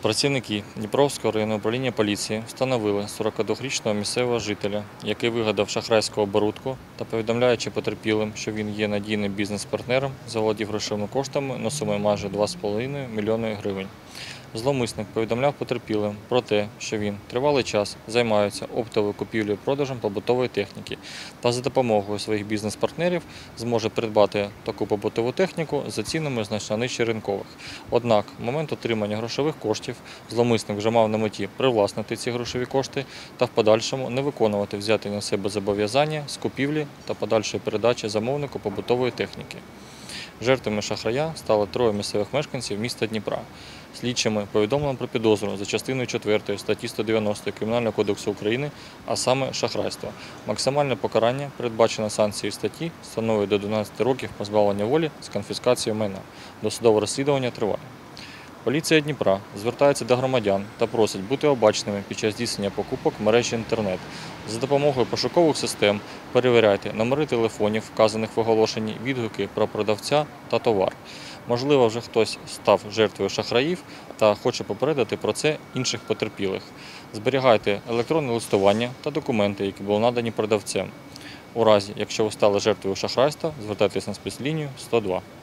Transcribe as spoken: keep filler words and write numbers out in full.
Працівники Дніпровського районного управління поліції встановили сорокадвохрічного місцевого жителя, який вигадав шахрайську оборудку та, повідомляючи потерпілим, що він є надійним бізнес-партнером, заволодів грошовими коштами на суму майже два з половиною мільйони гривень. Зловмисник повідомляв потерпілим про те, що він тривалий час займається оптовою купівлею і продажем побутової техніки та за допомогою своїх бізнес-партнерів зможе придбати таку побутову техніку за цінами значно нижче ринкових. Однак, в момент отримання грошових коштів зловмисник вже мав на меті привласнити ці грошові кошти та в подальшому не виконувати взяті на себе зобов'язання з купівлі та подальшої передачі замовнику побутової техніки. Жертвами шахрая стало троє місцевих мешканців міста Дніпра. Слідчими повідомлено про підозру за частиною четвертою статті сто дев'яносто Кримінального кодексу України, а саме шахрайство. Максимальне покарання, передбачене санкцією статті, становить до дванадцяти років позбавлення волі з конфіскацією майна. Досудове розслідування триває. Поліція Дніпра звертається до громадян та просить бути обачними під час здійснення покупок в мережі інтернет. За допомогою пошукових систем перевіряйте номери телефонів, вказаних в оголошенні, відгуки про продавця та товар. Можливо, вже хтось став жертвою шахраїв та хоче попередити про це інших потерпілих. Зберігайте електронне листування та документи, які були надані продавцем. У разі, якщо ви стали жертвою шахрайства, звертайтеся на спецлінію сто два.